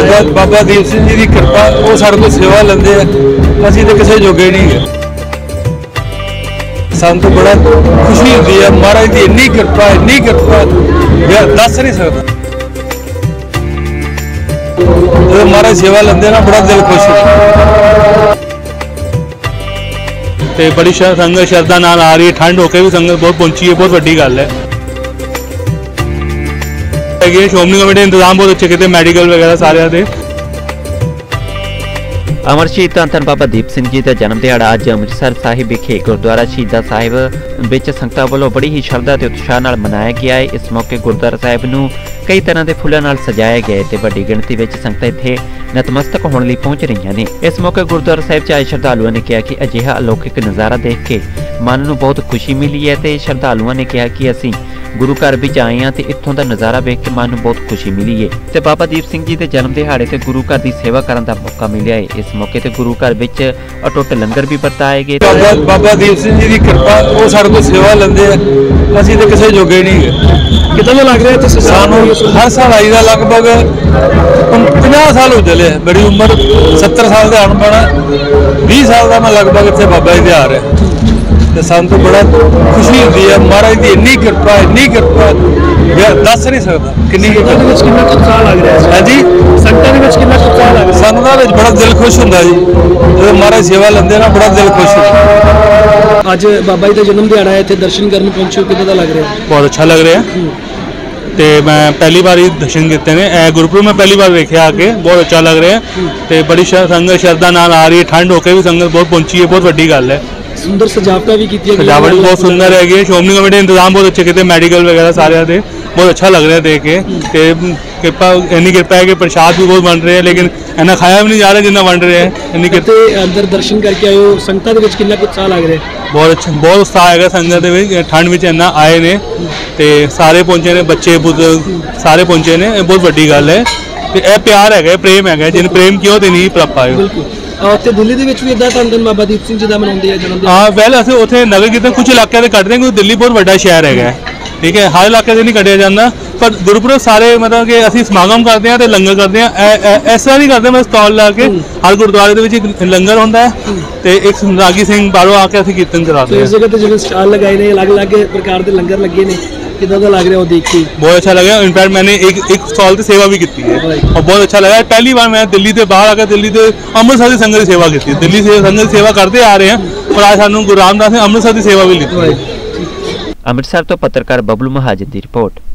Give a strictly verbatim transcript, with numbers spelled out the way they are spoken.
बाबा बाबा दीप सिंह जी की कृपा वो सारे को सेवा लेंदे आ असीं ते किसी जोगे नहीं है। सानू तो बड़ा खुशी होती है महाराज की इन्नी कृपा इन्नी कृपा दस नहीं सकता। जो महाराज सेवा लेंदे ना बड़ा दिल खुश होता। ते बड़ी संगत श्रद्धा नाल आ रही है, ठंड होकर भी संगत बहुत पहुंची है, बहुत वड्डी गल है। श्रोमणी कमेटी इंतजाम बहुत अच्छे किए, मैडिकल वगैरह सारे दे। अमर शहीद धन धन बाबा दीप सिंह जी का जन्म दिहाड़ा अज अमृतसर साहिब विखे गुरुद्वारा शहीदा साहिब विच संगतां वल्लों बड़ी ही श्रद्धा ते उत्साह नाल मनाया गया है। इस मौके गुरुद्वारा साहिब नूं कई तरह के फुल्लां नाल सजाया गया ते वड्डी गिणती विच संगतां इत्थे नतमस्तक होने लई पहुंच रही ने। इस मौके गुरुद्वारा साहिब च आए श्रद्धालुओं ने कहा कि अजिहा अलौकिक नज़ारा देख के मन नूं बहुत खुशी मिली है ते श्रद्धालुओं ने कहा कि असीं गुरु घर भी आए हैं तो इत्थों का नज़ारा वेख के मन बहुत खुशी मिली है ते बाबा दीप सिंह जी के जन्म दिहाड़े ते गुरु घर की सेवा करने का मौका मिला है। इस मौके ते गुरु घर विच अटुट लंगर भी बरताए गए। बाबा बाबा दीप सिंह जी की कृपा वो सारे को सेवा लेंदे आ असीं ते किसी जोगे नहीं है। कितना लग रहा है सानू हर साल आई दा लगभग पचास साल हो चले, बड़ी उम्र सत्तर साल का अनपढ़ बीस साल का मैं लगभग इतने बाबा जी आ रहा तो सानू तो बड़ा खुशी होती है महाराज की इन्नी कृपा इन्नी कृपा दस नहीं सकता कितनी उत्साह लग रहा है। हाँ जी सानू बड़ा दिल खुश होंदा जी जो महाराज सेवा लेंदे ना बड़ा दिल खुश होंदा। अज बाबा जी का जन्म दिहाड़ा है, इत्थे दर्शन करने पहुंचे, कितना लग रहा है? बहुत अच्छा लग रहा है ते मैं पहली बार ही दर्शन किए ने। गुरुपुरब में पहली बार वेख्या आके, बहुत अच्छा लग रहा है ते बड़ी संगत श्रद्धा नाल आ रही है, ठंड होकर भी संगत बहुत पहुंची है, बहुत वड्डी गल है। सुंदर सजावट भी की है, सजावट भी बहुत सुंदर है। श्रोमणी कमेटी इंतजाम बहुत अच्छे किए, मैडिकल वगैरह सारे दे, बहुत अच्छा लग रहा है देख के। कृपा इन्नी कृपा है कि प्रसाद भी बहुत बन रहे हैं लेकिन इन्ना खाया भी नहीं जा रहा जिन्ना बन रहे हैं। इन्नी कृपा अंदर दर्शन करके आए हो, संगतां दे विच कितना उत्साह लग रहा है? बहुत अच्छा बहुत उत्साह है संगत दे विच, ठंड में इन्ना आए ने ते सारे पहुंचे ने, बच्चे बुजुर्ग सारे पहुंचे ने, बहुत वड्डी गल है। यह प्यार है, प्रेम है, जिन प्रेम किया तो नहीं प्राप्त आए। ਤੇ ਦਿੱਲੀ ਦੇ ਵਿੱਚ ਵੀ ਇਦਾਂ ਧੰਨ ਧੰਨ ਬਾਬਾ ਦੀਪ ਸਿੰਘ ਜੀ ਦਾ ਮਨਾਉਂਦੇ ਆ ਜਨਮ ਦਿਨ? ਹਾਂ ਵੈਲ ਅਸੀਂ ਉੱਥੇ ਨਗਰ ਕੀਰਤਨ ਕੁਝ ਇਲਾਕਿਆਂ ਦੇ ਕੱਢਦੇ ਹਾਂ, ਕਿਉਂਕਿ ਦਿੱਲੀ ਬਹੁਤ ਵੱਡਾ ਸ਼ਹਿਰ ਹੈਗਾ, ਠੀਕ ਹੈ, ਹਰ ਇਲਾਕੇ ਦੇ ਨਹੀਂ ਕੱਢਿਆ ਜਾਂਦਾ। ਪਰ ਗੁਰਪੁਰਬ ਸਾਰੇ ਮਤਲਬ ਕਿ ਅਸੀਂ ਸਮਾਗਮ ਕਰਦੇ ਹਾਂ ਤੇ ਲੰਗਰ ਕਰਦੇ ਹਾਂ, ਇਸ ਤਰ੍ਹਾਂ ਨਹੀਂ ਕਰਦੇ ਮੈਂ ਸਟਾਲ ਲਾ ਕੇ। ਹਰ ਗੁਰਦੁਆਰੇ ਦੇ ਵਿੱਚ ਇੱਕ ਲੰਗਰ ਹੁੰਦਾ ਹੈ ਤੇ ਇੱਕ ਰਾਗੀ ਸਿੰਘ ਬਾਹਰੋਂ ਆ ਕੇ ਅਸੀਂ ਕੀਰਤਨ ਕਰਾਉਂਦੇ ਹਾਂ। ਇਸ ਜਗ੍ਹਾ ਤੇ ਜਿਹੜੇ ਸਟਾਲ ਲਗਾਏ ਨੇ, ਅਲੱਗ-ਅਲੱਗ ਪ੍ਰਕਾਰ ਦੇ ਲੰਗਰ ਲੱਗੇ ਨੇ, कितना लग रहा है वो देख के? बहुत अच्छा लगा। इनफैक्ट मैंने एक एक स्टॉल से सेवा भी की है और बहुत अच्छा लगा। पहली बार मैं दिल्ली से बाहर आकर दिल्ली से अमृतसर की संगत की सेवा की, दिल्ली से संगत की सेवा करते आ रहे हैं और आज सानू गुरु रामदास ने अमृतसर की सेवा भी ली। अमृतसर तो पत्रकार बबलू महाजन की रिपोर्ट।